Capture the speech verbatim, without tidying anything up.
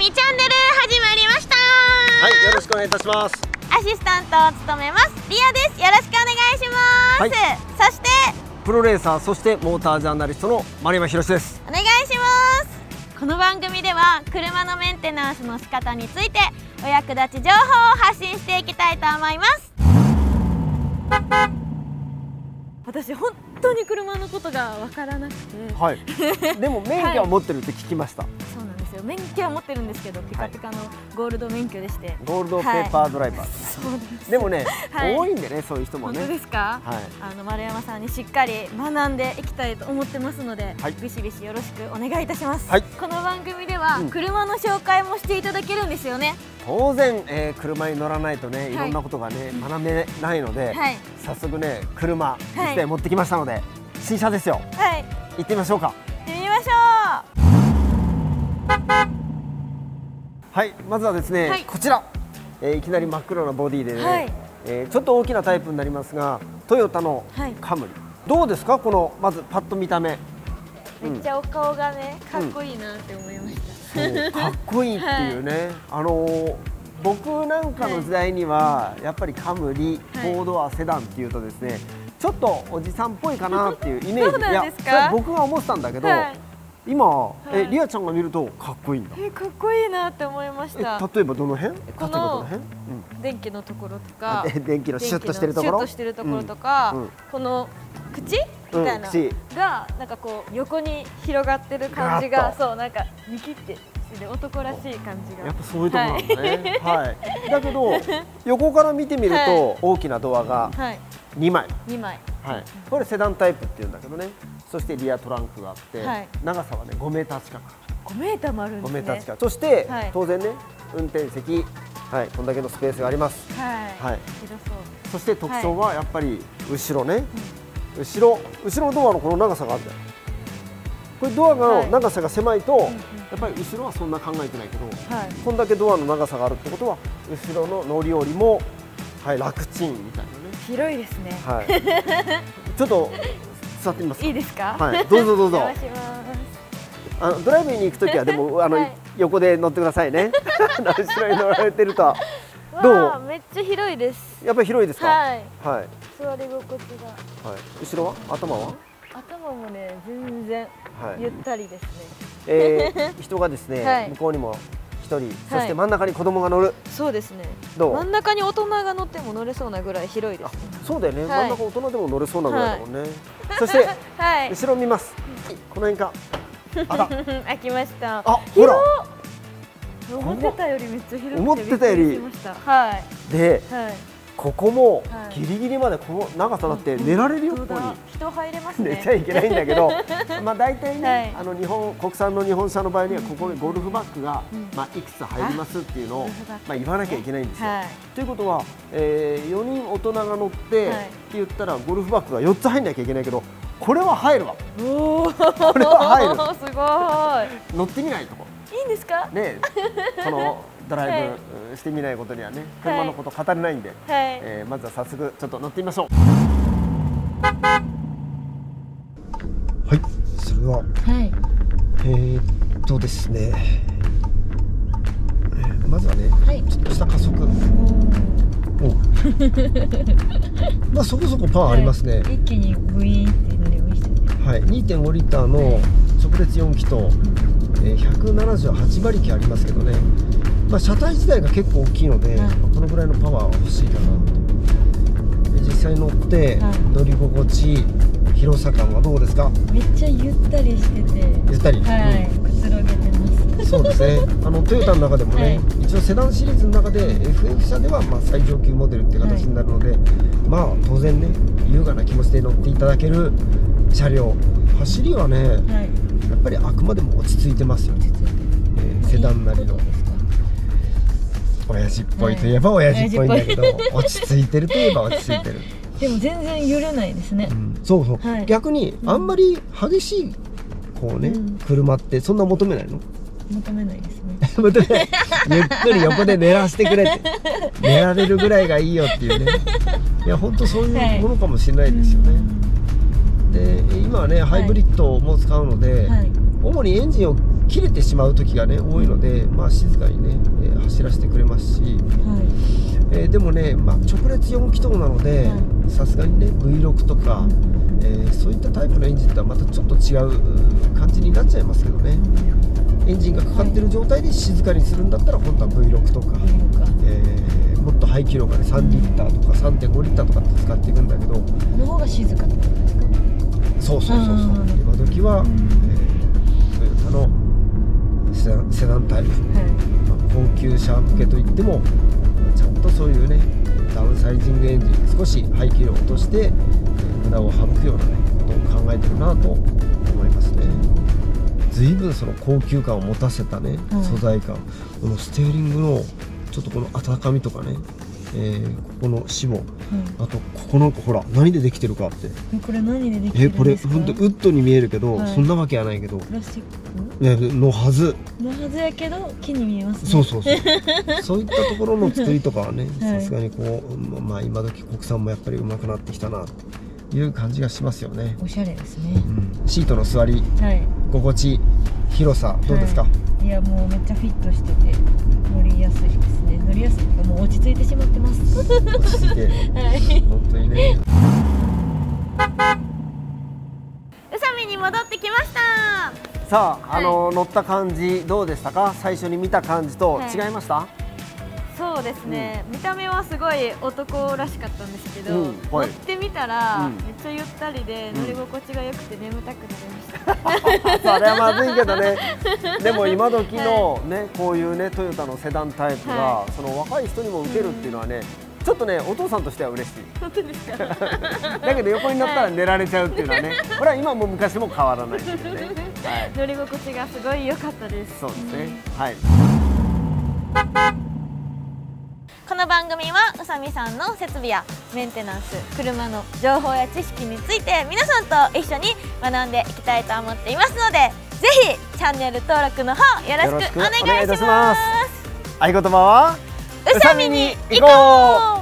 組チャンネル始まりました。 はい、よろしくお願いいたします。 アシスタントを務めますリアです。よろしくお願いします、はい、そしてプロレーサー、そしてモータージャーナリストの丸山博です。 お願いします。この番組では車のメンテナンスの仕方についてお役立ち情報を発信していきたいと思います。私本当に車のことがわからなくて、はい、 でも免許は持ってるって聞きました、はい、 そうなんですよ。免許は持ってるんですけどピカピカのゴールド免許でして、はい、 ゴールドペーパードライバー、はい、 そうです。 でもね、はい、多いんでね、そういう人もね。 本当ですか、はい、あの丸山さんにしっかり学んでいきたいと思ってますので、はい、ビシビシよろしくお願いいたします、はい、この番組では、うん、車の紹介もしていただけるんですよね。 当然、えー、車に乗らないとね、いろんなことがね、はい、学べないので、はい、早速ね、車いちだい持ってきましたので、はい、新車ですよ。はい、行ってみましょうか。 行ってみましょう。はい、まずはですね、はい、こちら、えー、いきなり真っ黒なボディでね、はい、えー、ちょっと大きなタイプになりますが、トヨタのカムリ、はい、どうですか、このまずパッと見た目。 めっちゃお顔がね、かっこいいなって思いました。 うん、そうかっこいいっていうね、はい、あのー、僕なんかの時代にはやっぱりカムリ、フォードアセダンっていうとですね、ちょっとおじさんっぽいかなっていうイメージ。 そうなんですか？ いや、僕が思ってたんだけど、はい、今、はい、えリアちゃんが見るとかっこいいんだ。 えかっこいいなって思いました。 例えばどの辺？ この電気のところとか、 電気のシュッとしてるところ、 シュッとしてるところとか、うんうん、この口みたいな、うん、がなんかこう横に広がってる感じが、そうなんかニキってして男らしい感じが。 やっぱそういうところなんだね。はい。だけど横から見てみると大きなドアがにまい。 にまい。 はい。これセダンタイプっていうんだけどね。そしてリアトランクがあって、はい、長さはねごメーター近く。 ごメーターもあるんですね。 ごメーター近く。そして、はい、当然ね運転席、はい、こんだけのスペースがあります。はい。はい。広そう。そして特徴はやっぱり後ろね。うん後ろ、後ろのドアのこの長さがあるじゃん。これドアの長さが狭いと、はい、やっぱり後ろはそんな考えてないけど、はい、こんだけドアの長さがあるってことは後ろの乗り降りも、はい、楽ちんみたいなね。 広いですね。はい。 ちょっと座ってみますか。 いいですか。 はい。どうぞどうぞ。あのドライブに行くときはでもあの、はい、横で乗ってくださいね。後ろに乗られてると。どう？ めっちゃ広いです。 やっぱり広いですか。はい。はい。 座り心地が。 はい。後ろは？頭は？ 頭もね、全然ゆったりですね。 ええ、人がですね、向こうにも一人、そして真ん中に子供が乗る。 そうですね。 どう？ 真ん中に大人が乗っても乗れそうなぐらい広いです。 そうだよね。真ん中大人でも乗れそうなぐらいだもんね。そして後ろ見ます。この辺か。あら。 開きました。 あ、ほら。 思ってたよりめっちゃ広くて思ってたより、 はい、 で、はい、ここもギリギリまでこの長さだって寝られるよ、ここに人入れますね。 寝ちゃいけないんだけどまあ大体ね、はい、あの日本国産の日本車の場合にはここにゴルフバッグが、うん、まあいくつ入りますっていうのをまあ言わなきゃいけないんですよ。はい、ということは、えー、よにん大人が乗って、はい、って言ったらゴルフバッグがよっつ入んなきゃいけないけど、これは入るわ。 おお、 これは入る。 すごい。 乗ってみないとこ。 いいんですか？ ね、このドライブしてみないことにはね、車のこと語れないんで、はい、えー、まずは早速ちょっと乗ってみましょう。はい、それでは、はい、えーっとですね、まずはね、はい、ちょっとした加速。おまあそこそこパワーありますね。 はい、一気にグイーンってなりましたね。 はい、にてんごリッターの直列よんきとひゃくななじゅうはちばりきありますけどね、まあ、車体自体が結構大きいので、はい、このぐらいのパワーは欲しいかなと。実際乗って乗り心地、広さ感はどうですか？ めっちゃゆったりしてて、 ゆったり、 はい、くつろげてます。 そうですね。あのトヨタの中でもね、はい、一応セダンシリーズの中で エフエフ 車ではまあ最上級モデルっていう形になるので、はい、まあ当然ね、優雅な気持ちで乗っていただける車両。走りはね、はい、やっぱりあくまでも落ち着いてますよ。えー、セダンなりの親父っぽいといえば親父っぽいんだけど、はい、落ち着いてるといえば落ち着いてる。 でも全然揺れないですね。うん、 そうそう、はい、逆にあんまり激しいこうね、うん、車ってそんな求めないの？ 求めないですね。 求めない。ゆっくり横で寝らしてくれって、寝られるぐらいがいいよっていうね。いや本当そういうものかもしれないですよね。はい、で今はねハイブリッドも使うので、はい、主主にエンジンを切れてしまう時がね多いので、まあ、静かにね、えー、走らせてくれますし、はいえー、でもね、まあ、直列よん気筒なのでさすがにね ブイろく とか、うんえー、そういったタイプのエンジンとはまたちょっと違う感じになっちゃいますけどね。エンジンがかかってる状態で静かにするんだったら本当は ブイろく とか、えー、もっと排気量がねさんリッターとか さんてんごリッターとかって使っていくんだけど、 の方が静かってことですか？ そうそうそうそう。今時は、えー、トヨタのセダン、セダンタイプ、はいまあ、高級車向けといってもちゃんとそういうねダウンサイジングエンジン少し排気量を落として、えー、無駄を省くようなねことを考えてるなと思いますね。随分その高級感を持たせたね、うん、素材感、このステーリングのちょっとこの温かみとかね、えー、ここの脂肪、うん、あとここのほら何でできてるかって、 これ何でできてるんですか？えこれ本当ウッドに見えるけど、はい、そんなわけはないけど、 プラスチックのはずのはずやけど木に見えますね。 そうそうそうそういったところの作りとかはねさすがにこう、まあ今時国産もやっぱり上手くなってきたなという感じがしますよね。 おしゃれですね、 うん、シートの座り、はい、心地広さどうですか？はい、いやもうめっちゃフィットしてて乗りやすいですね。乗りやすいとかもう落ち着いてしまってます。 落ち着いて、はい、本当にね。 宇佐美に戻ってきました。 さあ、はい、あの乗った感じどうでしたか？最初に見た感じと違いました？はい、 そうですね、うん、見た目はすごい男らしかったんですけど、うんはい、乗ってみたら、うん、めっちゃゆったりで乗り心地が良くて眠たくなりました。 それはまずいけどね。でも今時のね、はい、こういうねトヨタのセダンタイプが、はい、その若い人にも受けるっていうのはね、うん、ちょっとねお父さんとしては嬉しい。 本当ですか？ だけど横に乗ったら寝られちゃうっていうのはね、これは今も昔も変わらないですよね。 はい、乗り心地がすごい良かったです。 そうですね。はい。 この番組は宇佐美さんの設備やメンテナンス、車の情報や知識について皆さんと一緒に学んでいきたいと思っていますので、ぜひチャンネル登録の方よろしくお願いします。 合言葉は宇佐美に行こう。